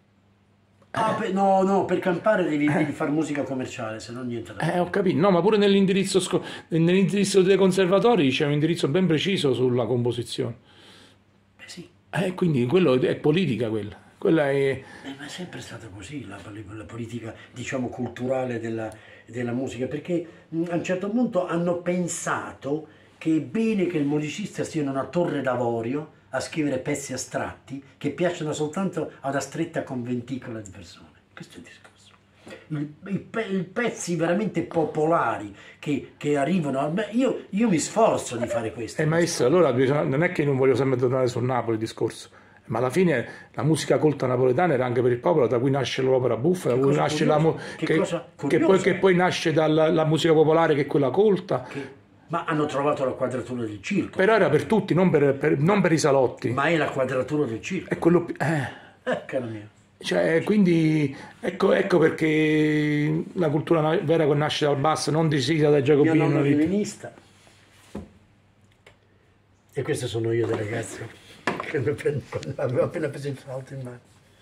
Ah, per- no, no, per campare devi, devi fare musica commerciale, se no niente da fare. Eh, ho capito. No, ma pure nell'indirizzo, sco- nell'indirizzo dei conservatori c'è un indirizzo ben preciso sulla composizione. Eh sì, Eh, quindi quello è politica quella. Quella è... eh, ma è sempre stata così la, la politica, diciamo, culturale della, della musica, perché mh, a un certo punto hanno pensato che è bene che il musicista sia in una torre d'avorio a scrivere pezzi astratti che piacciono soltanto a una stretta conventicola di persone. Questo è il discorso. Il- i, pe- i pezzi veramente popolari che, che arrivano a me, io, io mi sforzo di fare questo. Eh, maestro, allora bisogna- non è che non voglio sempre tornare sul Napoli il discorso, ma alla fine la musica colta napoletana era anche per il popolo, da cui nasce l'opera buffa, da cui cosa nasce la curiosa, mu- che che, cosa che poi, curiosa. che poi nasce dalla la musica popolare che è quella colta, Che- ma hanno trovato la quadratura del circo, però era per tutti, non per, per- non per i salotti. ma è la quadratura del circo. È quello pi- eh, Eh, caro mio. cioè, quindi ecco, ecco perché la cultura na- vera che nasce dal basso, non decisa dai Mio giacobini. nonno non- violinista. E questo sono io da ragazzo, che mi prendo quando avevo appena preso il flauto in mano.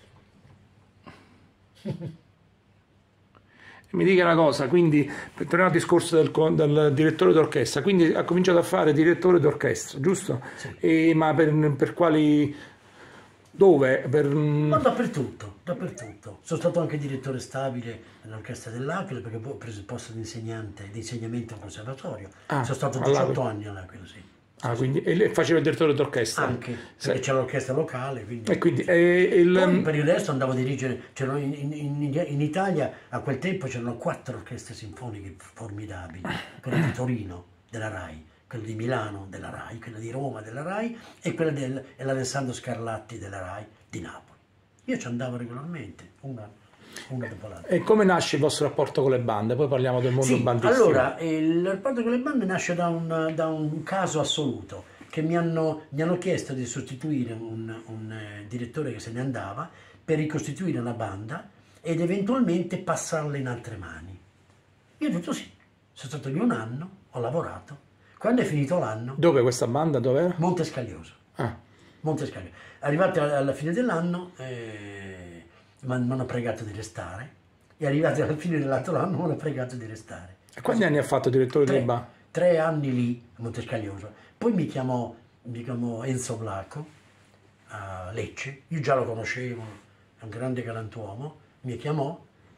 Mi dica una cosa, quindi per tornare al discorso del, co- del direttore d'orchestra, quindi ha cominciato a fare direttore d'orchestra, giusto? Sì. E, ma per, per quali... dove? Per, Ma dappertutto, dappertutto. Sono stato anche direttore stabile all'Orchestra dell'Aquila perché poi ho preso il posto di insegnante, di insegnamento al conservatorio. Ah, Sono stato all'Aquila. diciotto anni all'Aquila, sì. ah, quindi, e lei faceva il direttore d'orchestra? Anche, Sì. perché c'è l'orchestra locale, quindi... E quindi e il, Poi per il resto andavo a dirigere, c'erano in, in- in- in Italia a quel tempo c'erano quattro orchestre sinfoniche formidabili, quella di Torino della RAI, quella di Milano della RAI, quella di Roma della RAI e quella del- e l'Alessandro Scarlatti della RAI di Napoli. Io ci andavo regolarmente, una, una dopo l'altra. E come nasce il vostro rapporto con le bande? Poi parliamo del mondo Sì, bandistico. allora, il rapporto con le bande nasce da un, da un caso assoluto, che mi hanno, mi hanno chiesto di sostituire un, un eh, direttore che se ne andava per ricostituire la banda ed eventualmente passarla in altre mani. Io ho detto sì, sono stato lì un anno, ho lavorato. Quando è finito l'anno... Dove questa banda? Dov'era? Montescaglioso. Ah. Montescaglioso. Arrivati alla fine dell'anno eh, mi hanno pregato di restare e arrivati alla fine dell'altro anno mi hanno pregato di restare. E quanti anni ha fatto direttore Tre, delle bande? tre anni lì a Montescaglioso. Poi mi chiamò, mi chiamò Enzo Blacco a Lecce, io già lo conoscevo, è un grande galantuomo, mi chiamò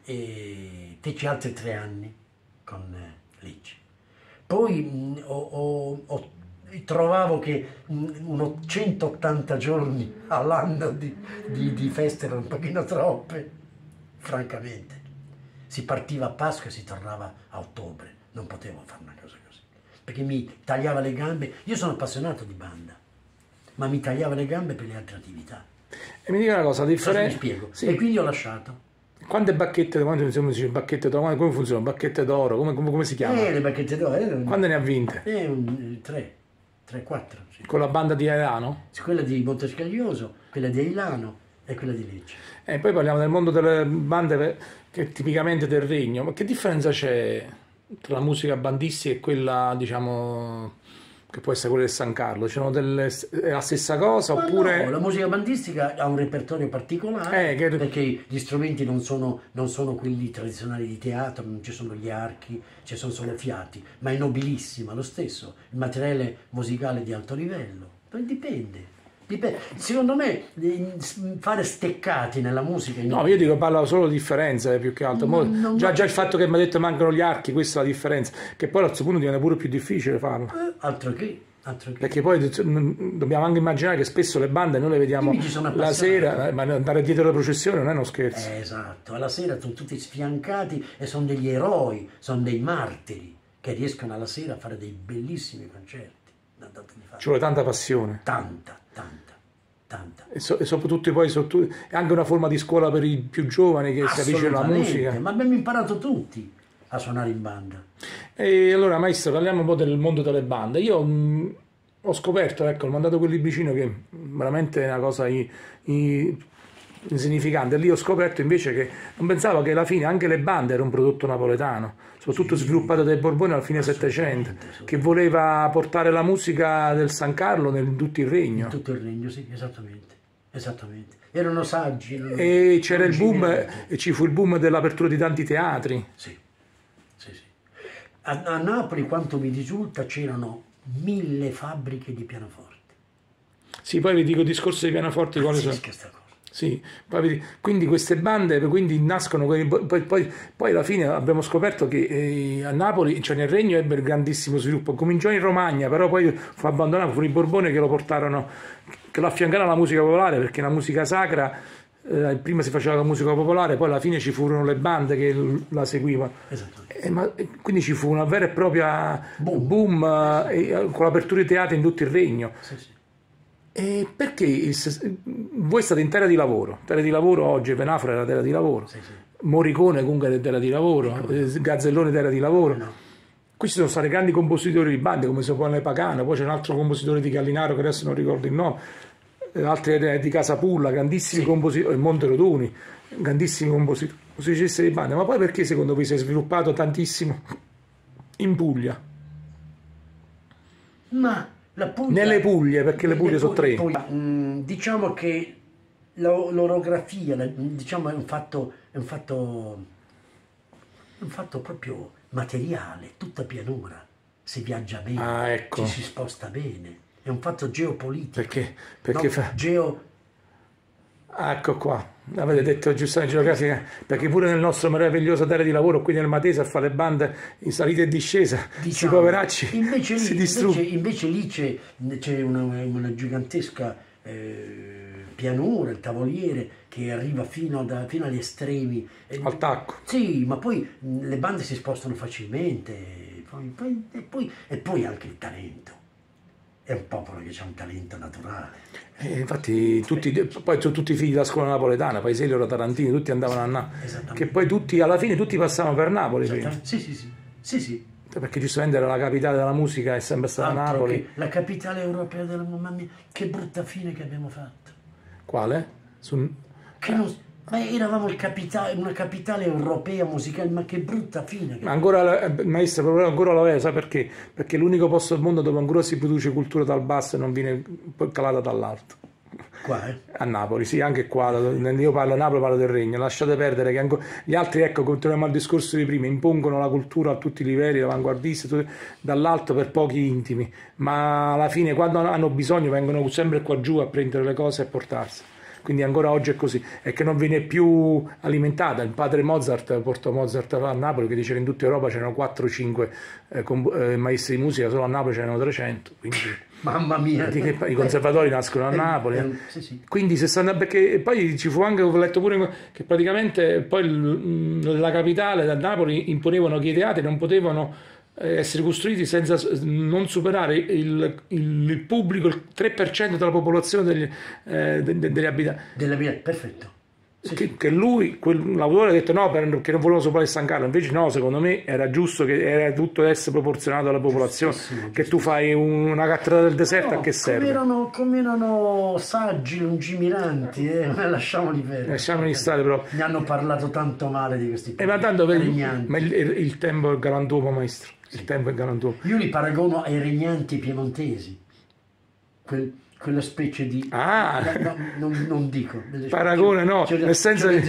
e feci altri tre anni con eh, Lecce. Poi mh, ho, ho, ho, trovavo che mh, centottanta giorni all'anno di, di, di feste erano un pochino troppe, francamente. Si partiva a Pasqua e si tornava a ottobre, non potevo fare una cosa così, perché mi tagliava le gambe. Io sono appassionato di banda, ma mi tagliava le gambe per le altre attività. E mi dica una cosa, differente. Mi spiego. Sì. E quindi ho lasciato. Quante bacchette, quante si dice bacchette d'oro, come funzionano? Bacchette d'oro, come, come, come si chiama? Eh, le bacchette d'oro. Eh, Quante ne ha vinte? Eh, un, tre, tre, quattro. Sì. Con la banda di Ailano? Quella di Montescaglioso, quella di Ailano e quella di Lecce. E poi parliamo del mondo delle bande che è tipicamente del Regno, ma che differenza c'è tra la musica bandistica e quella, diciamo, che può essere quella del San Carlo? C'erano delle, è la stessa cosa Ma oppure... no, la musica bandistica ha un repertorio particolare Eh, che- perché gli strumenti non sono, non sono quelli tradizionali di teatro, non ci sono gli archi, ci sono solo fiati, ma è nobilissima lo stesso, il materiale musicale di alto livello. Poi dipende. Dipende. Secondo me eh, fare steccati nella musica... No, io dico, parlo solo di differenze più che altro. Mo- Non- non- già, già il fatto che mi ha detto mancano gli archi, questa è la differenza, che poi a questo punto diventa pure più difficile farlo. Eh, altro che... Altro che. Perché poi mm, dobbiamo anche immaginare che spesso le bande noi le vediamo Quindi ci sono la appassionati. sera, eh, ma andare dietro la processione non è uno scherzo. Eh, esatto, alla sera sono tutti sfiancati e sono degli eroi, sono dei martiri che riescono alla sera a fare dei bellissimi concerti. Da- da- di fare. Ci vuole tanta passione. Tanta, tanta, tanta. E, so- e soprattutto poi sotto- è anche una forma di scuola per i più giovani che si avvicinano alla Assolutamente, musica. ma abbiamo imparato tutti a suonare in banda. E allora, maestro, parliamo un po' del mondo delle bande. Io mh, ho scoperto, ecco, ho mandato quel libricino che veramente è una cosa i- i- insignificante. Lì ho scoperto invece che non pensavo che alla fine anche le bande erano un prodotto napoletano, soprattutto sviluppato dai Borboni alla fine Settecento, che voleva portare la musica del San Carlo nel in tutto il regno. Tutto il regno, sì, esattamente. Esattamente. Erano saggi. erano- E c'era il boom, lungimiranti. e ci fu il boom dell'apertura di tanti teatri. Sì, sì, sì. A, a Napoli, quanto mi risulta, c'erano mille fabbriche di pianoforti. Sì, poi vi dico il discorso dei pianoforti. quali sono. Pazzesca sta cosa. Sì, poi vedi- quindi queste bande quindi nascono, quei- poi, poi- poi alla fine abbiamo scoperto che eh, a Napoli, cioè nel Regno, ebbe il grandissimo sviluppo, cominciò in Romagna, però poi fu abbandonato, furono i Borboni che lo portarono, che lo affiancarono alla musica popolare, perché la musica sacra, eh, prima si faceva la musica popolare, poi alla fine ci furono le bande che l- la seguivano. Esattamente. Eh, ma- e quindi ci fu una vera e propria Boom. boom, eh, e- con l'apertura di teatri in tutto il Regno. Sì, sì. E perché il ses- voi state in terra di lavoro? Terra di lavoro oggi, Venafro era terra di lavoro, Sì, sì. Morricone comunque era terra di lavoro, eh, Gazzellone terra di lavoro. No. Qui ci sono stati grandi compositori di bande come Sopone Pagano, poi c'è un altro compositore di Gallinaro che adesso non ricordo il nome, eh, altri eh, di Casapulla, grandissimi Sì. compositori, Monteroduni, grandissimi compositori musicisti di bande. Ma poi perché secondo voi si è sviluppato tantissimo in Puglia? Ma la Puglia... Nelle Puglie, perché le Puglie sono tre. Puglia, mh, diciamo che la- l'orografia, la- diciamo, è un fatto, è un fatto, è un fatto proprio materiale, tutta pianura. Si viaggia bene, Ah, ecco. ci si sposta bene. È un fatto geopolitico. Perché? Perché no? fa... Geo... Ah, ecco qua, avete detto giustamente geografica, perché pure nel nostro meraviglioso terra di lavoro, qui nel Matese, a fare le bande in salita e discesa, questi Diciamo, poveracci invece lì, si invece, distruggono. invece lì c'è, c'è una, una gigantesca eh, pianura, il tavoliere che arriva fino, da- fino agli estremi. E- Al tacco. Sì, ma poi mh, le bande si spostano facilmente, poi- poi- e, poi, e poi anche il talento. è un popolo che ha un talento naturale. Eh, infatti tutti, poi sono tutti figli della scuola napoletana, Paisiello, ora Tarantini, tutti andavano a Napoli, che poi tutti alla fine tutti passavano per Napoli prima. Sì, sì, sì, sì, sì. Perché giustamente era la capitale della musica, è sempre stata Altro Napoli. che la capitale europea della mamma mia, che brutta fine che abbiamo fatto. Quale? Su... Che non... Ma eravamo il capitale, una capitale europea musicale, ma che brutta fine. Che... Ma ancora, maestro, ancora lo è, sa perché? Perché è l'unico posto al mondo dove ancora si produce cultura dal basso e non viene calata dall'alto. Qua, eh? A Napoli, sì, anche qua, io parlo a Napoli, parlo del Regno, lasciate perdere che ancora... gli altri, ecco, continuiamo al discorso di prima, impongono la cultura a tutti i livelli, l'avanguardista, dall'alto per pochi intimi, ma alla fine quando hanno bisogno vengono sempre qua giù a prendere le cose e portarsi. Quindi ancora oggi è così, è che non viene più alimentata. Il padre Mozart portò Mozart a Napoli, che dice che in tutta Europa c'erano quattro cinque eh, eh, maestri di musica, solo a Napoli c'erano trecento. Quindi, mamma mia! I conservatori nascono a Napoli. Eh, sì, sì. Quindi se stanno, perché poi ci fu anche, ho letto pure che praticamente poi la capitale da Napoli imponevano che i teatri non potevano essere costruiti senza non superare il, il, il pubblico, il tre per cento della popolazione degli, eh, de, de, degli abitanti. Degli abitanti, perfetto. Sì, che, sì. che lui, l'autore ha detto no, perché non volevano superare San Carlo, invece no, secondo me era giusto che era tutto essere proporzionato alla popolazione, giustissimo, che giustissimo. Tu fai una cattedrale del deserto, no, a che serve? Come erano, come erano saggi, lungimiranti, eh? Lasciamoli perdere. Lasciamoli stare però. Ne hanno parlato tanto male di questi eh, ma tanto per, ma il, il, il tempo è galantuomo, maestro. Il tempo è galantuomo. Io li paragono ai regnanti piemontesi, Quel, quella specie di... Ah! No, no, non, non dico. Paragone no, nel senso che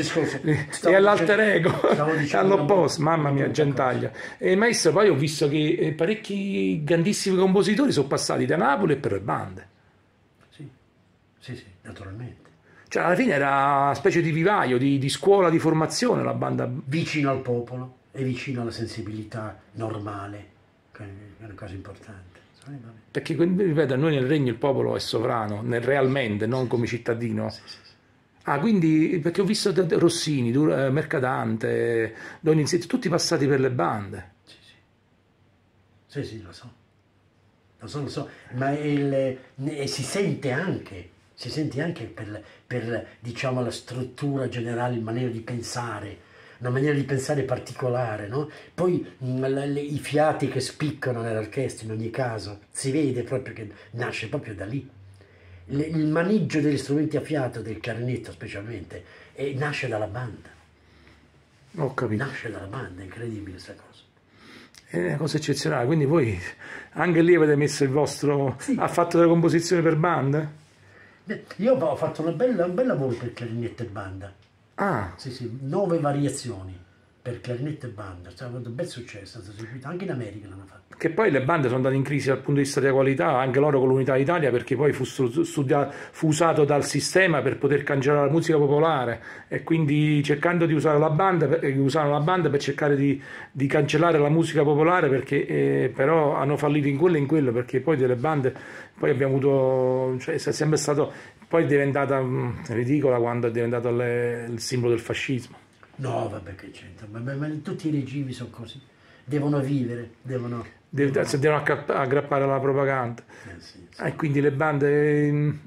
è all'alter ego, all'opposto, mamma mia, gentaglia. E maestro, poi ho visto che parecchi grandissimi compositori sono passati da Napoli e per le bande. Sì, sì, sì, naturalmente. Cioè alla fine era una specie di vivaio, di, di scuola di formazione la banda. Vicino al popolo. È vicino alla sensibilità normale, che è una cosa importante. Perché, ripeto, a noi nel regno il popolo è sovrano, nel, realmente, non come cittadino. Sì, sì, sì. Ah, quindi, perché ho visto Rossini, Mercadante, Donizetti, tutti passati per le bande. Sì, sì, sì, sì, lo so, lo so, lo so, ma il, e si sente anche, si sente anche per, per, diciamo, la struttura generale, il maniera di pensare, una maniera di pensare particolare, no? Poi mh, le, le, i fiati che spiccano nell'orchestra in ogni caso, si vede proprio che nasce proprio da lì. Le, il maneggio degli strumenti a fiato, del clarinetto specialmente, e nasce dalla banda. Ho capito. Nasce dalla banda, è incredibile questa cosa. È una cosa eccezionale, quindi voi anche lì avete messo il vostro... Sì. Ha fatto delle composizioni per banda? Beh, io ho fatto una bella, un bel lavoro per clarinetto e banda. Ah. Sì, sì, nove variazioni per clarinetto e banda, è stato un bel successo, anche in America l'hanno fatto. Che poi le bande sono andate in crisi dal punto di vista della qualità, anche loro con l'Unità d'Italia, perché poi fu, studiato, fu usato dal sistema per poter cancellare la musica popolare e quindi cercando di usare la banda, usare la banda per cercare di, di cancellare la musica popolare, perché eh, però hanno fallito in quello e in quello, perché poi delle bande, poi abbiamo avuto, cioè è sempre stato, poi è diventata mh, ridicola quando è diventato le, il simbolo del fascismo. No, vabbè, che c'entra, ma, ma, ma tutti i regimi sono così, devono vivere, devono... devono, devono aggrappare alla propaganda. Eh, sì, sì. E quindi le bande...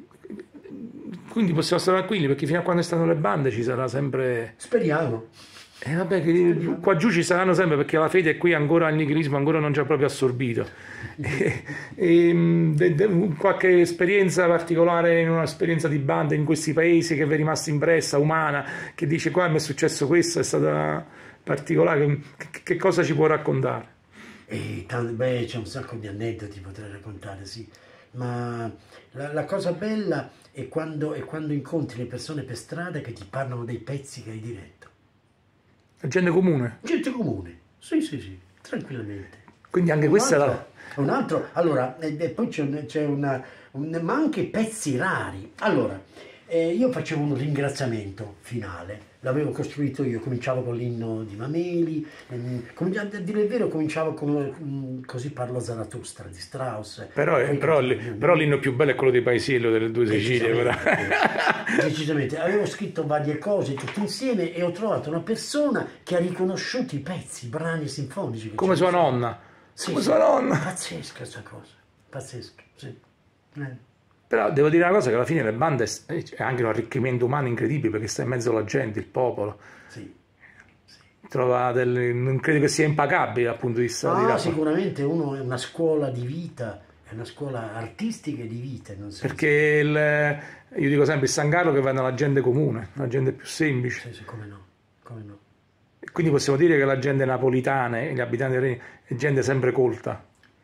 Quindi possiamo stare tranquilli, perché fino a quando stanno le bande ci sarà sempre... Speriamo. E eh vabbè, che qua giù ci saranno sempre, perché la fede qui ancora il nichilismo ancora non ci ha proprio assorbito. e, e, de, de, qualche esperienza particolare, in un'esperienza di banda in questi paesi che vi è rimasta impressa, umana, che dice qua mi è successo questo, è stata particolare, che, che cosa ci può raccontare? E tanto, beh, c'è un sacco di aneddoti potrei raccontare, sì, ma la, la cosa bella è quando, è quando incontri le persone per strada che ti parlano dei pezzi che hai diretto. La gente comune? Gente comune, sì, sì, sì, tranquillamente. Quindi anche un questa altro, è la... Un altro, allora, e, e poi c'è una, un, ma anche pezzi rari. Allora, eh, io facevo un ringraziamento finale, l'avevo costruito io, cominciavo con l'inno di Mameli, ehm, a dire il vero cominciavo con um, Così parlò Zarathustra di Strauss. Però, è, però, però l'inno più bello è quello di Paisiello delle due Sicilie. Decisamente, decisamente, avevo scritto varie cose tutte insieme e ho trovato una persona che ha riconosciuto i pezzi, i brani sinfonici. Come sua nonna. Sì, Come sì, sua nonna. pazzesca questa cosa, pazzesca, sì. Eh. Però devo dire una cosa, che alla fine le bande è anche un arricchimento umano incredibile, perché sta in mezzo alla gente, il popolo. Sì. Sì. Trova del, non credo che sia impagabile dal punto di vista No, di rap. sicuramente uno è una scuola di vita, è una scuola artistica e di vita. Non so Perché il, io dico sempre il San Carlo che va nella gente comune, la gente più semplice. sì, sì, come no, come no. Quindi possiamo dire che la gente napolitana e gli abitanti del Regno è gente sempre colta.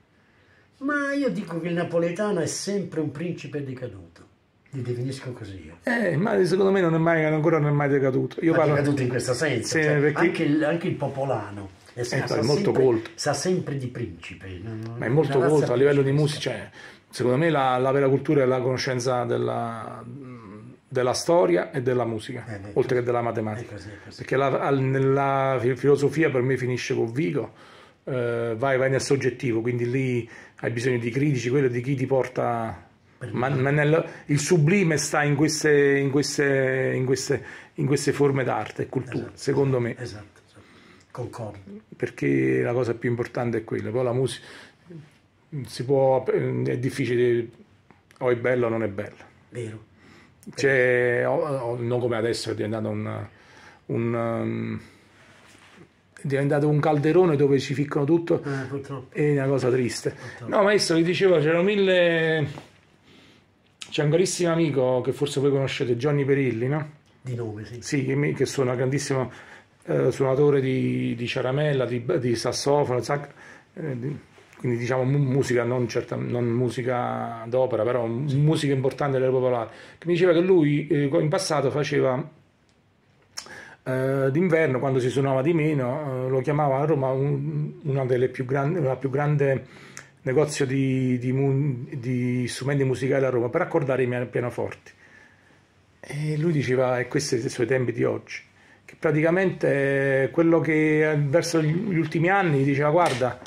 Ma io dico che il napoletano è sempre un principe decaduto, li definisco così. Io. Eh, ma secondo me non è mai, ancora non è mai decaduto. Io Ma parlo... decaduto in questo senso, Sì, cioè, perché... anche, il, anche il popolano è, Eh, sa, è molto sempre, colto. sa sempre di principe. Non, Ma è molto colto a livello di musica. principesca. Cioè, secondo me la, la vera cultura è la conoscenza della, della storia e della musica, Eh, beh, oltre così, che della è matematica. così, è così. Perché la, al- nella fi- filosofia per me finisce con Vigo, eh, vai, vai nel soggettivo, quindi lì hai bisogno di critici, quello di chi ti porta... Ma, ma nel- il sublime sta in queste, in queste, in queste, in queste forme d'arte e cultura, Esatto, secondo me, Esatto, esatto. Concordo. perché la cosa più importante è quella. Poi la musica si può, è difficile, o è bella o non è bella. Vero. C'è, o- o- non come adesso, è diventato un, un, um, è diventato un calderone dove ci ficcano tutto, Eh, purtroppo. è una cosa triste. Purtroppo. No, maestro, vi dicevo, c'erano mille... C'è un carissimo amico che forse voi conoscete, Johnny Perilli, no? Di nome, sì. Sì, che, mi- che suona, grandissimo eh, suonatore di, di ciaramella, di, di sassofono, sac- eh, di- quindi diciamo mu- musica, non, certa, non musica d'opera, però m- musica importante delle popolari, che mi diceva che lui eh, in passato faceva eh, d'inverno, quando si suonava di meno, eh, lo chiamava a Roma un- una delle più grandi, la più grande negozio di, di mu- di strumenti musicali a Roma per accordare i mia- pianoforti. E lui diceva, e questi sono i suoi tempi di oggi, che praticamente quello che eh, verso gli ultimi anni diceva, guarda,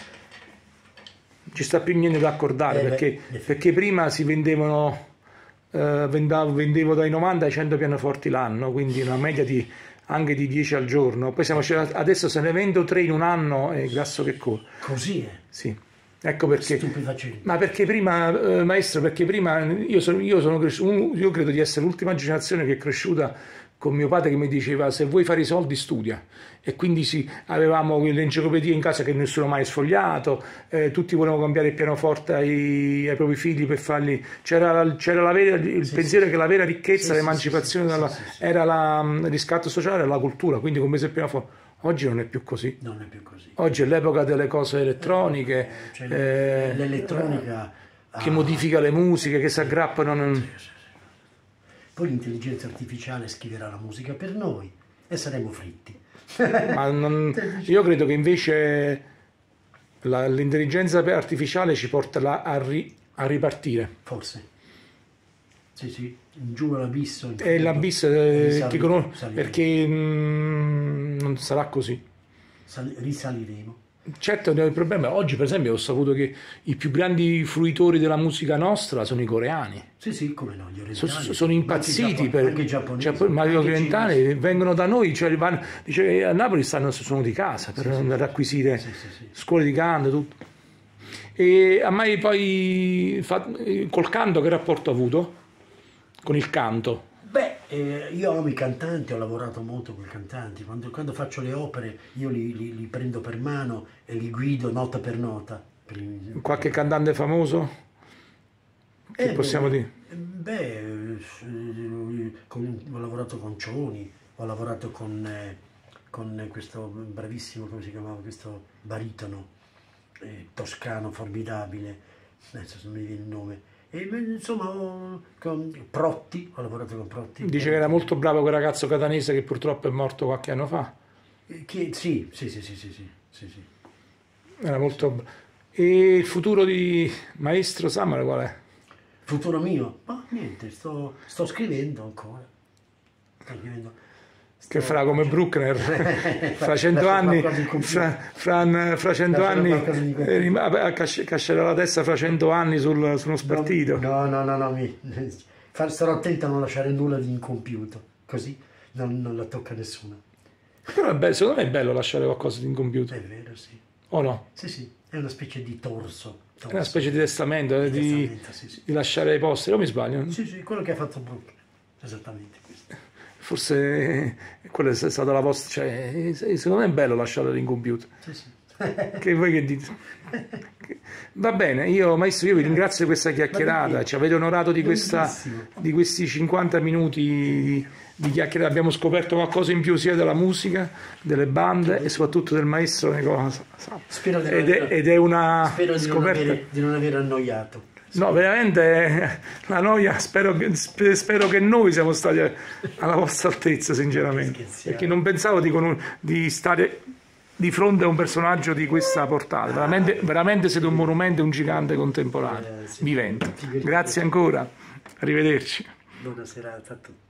ci sta più niente da accordare, Eh beh, perché, effettivamente. perché prima si vendevano, eh, vendavo, vendevo dai novanta ai cento pianoforti l'anno, quindi una media di, anche di dieci al giorno. Poi siamo, adesso se ne vendo tre in un anno, è grasso che corre. Così è. Sì. Ecco perché. Stupefacente. Ma perché prima, eh, maestro, perché prima io sono, io sono cresciuto, io credo di essere l'ultima generazione che è cresciuta con mio padre che mi diceva se vuoi fare i soldi studia. E quindi sì, avevamo le enciclopedie in casa che nessuno mai sfogliato, eh, tutti volevano cambiare il pianoforte ai, ai propri figli per fargli. C'era, c'era la vera, il Sì, pensiero sì. che la vera ricchezza, Sì, l'emancipazione sì, sì, dalla- sì, sì, sì. era la- il riscatto sociale e la cultura, quindi compreso il pianoforte. Oggi non è più così. Non è più così. Oggi è l'epoca delle cose elettroniche, Cioè, eh, l'elettronica che ha- modifica le musiche, che si aggrappano. non- Sì, sì, sì. Poi l'intelligenza artificiale scriverà la musica per noi e saremo fritti. Ma non- io credo che invece la- l'intelligenza artificiale ci porterà a, ri- a ripartire. Forse. Sì, sì, giù all'abisso. in E fondo, l'abisso eh, risali- che conosco, saliremo. perché mm, non sarà così. Sal- risaliremo. Certo, il problema è oggi, per esempio, ho saputo che i più grandi fruitori della musica nostra sono i coreani. Sì, sì, come no, gli So- orientali. so- sono impazziti anche i per Giappon- anche i giapponesi, Giappone, ma gli anche i orientali cinesi. vengono da noi, cioè vanno- dice che a Napoli stanno, sono di casa per andare ad acquisire Sì, sì, sì. scuole di canto, tutto. E a mai poi fa- col canto che rapporto ha avuto? Con il canto? Beh, eh, io amo i cantanti, ho lavorato molto con i cantanti. Quando, quando faccio le opere io li, li- li prendo per mano e li guido nota per nota. Per il- Qualche cantante famoso? Che Eh, possiamo beh, dire? Beh, eh, con- ho lavorato con Cioni, ho lavorato con, eh, con questo bravissimo, come si chiamava, questo baritono eh, toscano formidabile, adesso non mi viene il nome. E, beh, insomma, ho- con Protti, ho lavorato con Protti. Dice che era molto bravo quel ragazzo catanese che purtroppo è morto qualche anno fa. Eh, Che, sì, sì, sì, sì, sì, sì, sì, sì. Era molto bra- E il futuro di Maestro Samara qual è? Futuro mio? Ma niente, sto, sto scrivendo ancora. Sto scrivendo. Che farà come Bruckner fra cento Lascia anni, qualcosa in compiuto. fra, fra, fra cento Lascerò anni qualcosa di compiuto. eh, rim- vabbè, casce- cascerà la testa fra cento anni sul, su uno spartito. No, no, no, no, mi, far- starò attento a non lasciare nulla di incompiuto, così non, non la tocca nessuno. Però è bello, secondo me è bello lasciare qualcosa di incompiuto, È vero, sì. o no? Sì, sì, è una specie di torso È una specie di testamento, eh, di, sì, sì. di lasciare ai posteri, o mi sbaglio? Sì, sì, quello che ha fatto Bruckner, esattamente questo. Forse quella è stata la vostra, cioè, secondo me è bello lasciarlo incompiuto. Sì, sì. Che voi che dite? Va bene, io maestro, io vi ringrazio di questa chiacchierata, ci avete onorato di, questa, di questi cinquanta minuti di, di chiacchierata, abbiamo scoperto qualcosa in più sia della musica, delle bande e soprattutto del maestro Nicola Spero di ed, è, ed è una spero di scoperta. Non avere, di non aver annoiato. No, veramente la noia, spero che, spero che noi siamo stati alla vostra altezza, sinceramente, perché non pensavo di, di stare di fronte a un personaggio di questa portata. Veramente, veramente siete un monumento, un gigante contemporaneo, eh, sì, vivente. Grazie ancora, arrivederci. Buona serata a tutti.